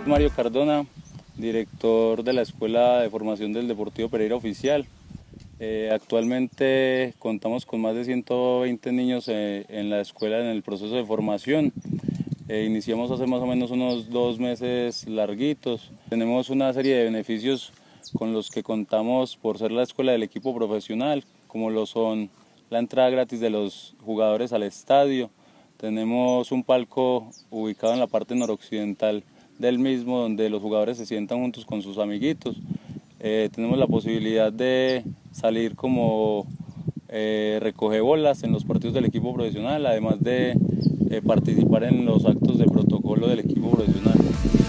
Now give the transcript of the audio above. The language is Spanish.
Mario Cardona, director de la Escuela de Formación del Deportivo Pereira Oficial. Actualmente contamos con más de 120 niños en la escuela en el proceso de formación. Iniciamos hace más o menos unos 2 meses larguitos. Tenemos una serie de beneficios con los que contamos por ser la escuela del equipo profesional, como lo son la entrada gratis de los jugadores al estadio. Tenemos un palco ubicado en la parte noroccidental del mismo, donde los jugadores se sientan juntos con sus amiguitos. Tenemos la posibilidad de salir como recogebolas en los partidos del equipo profesional, además de participar en los actos de protocolo del equipo profesional.